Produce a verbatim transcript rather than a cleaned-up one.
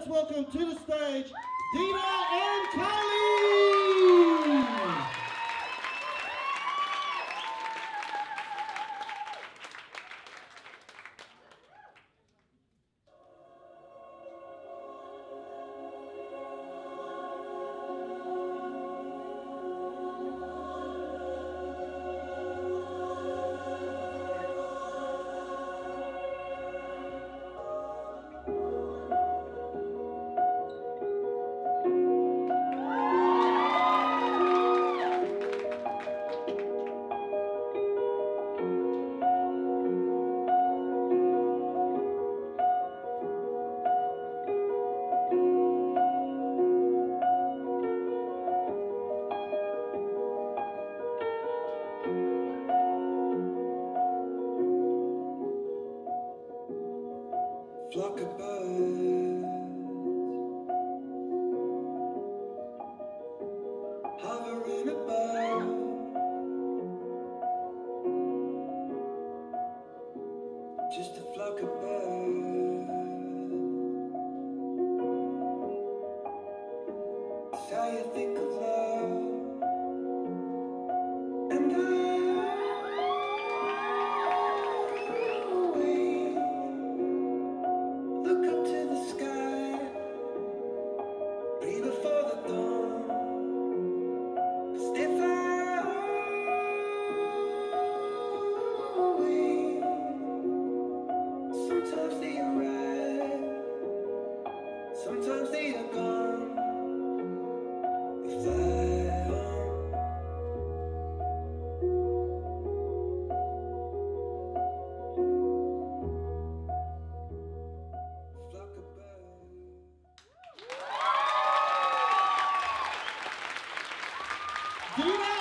let's welcome to the stage Dina and Kylie! Flock of birds hovering above, just a flock of birds. It's how you think of love, and I look up to the sky, way before the dawn, 'cause they fly away. Sometimes they arrive, sometimes they are gone. They fly on. Flock of birds. Dina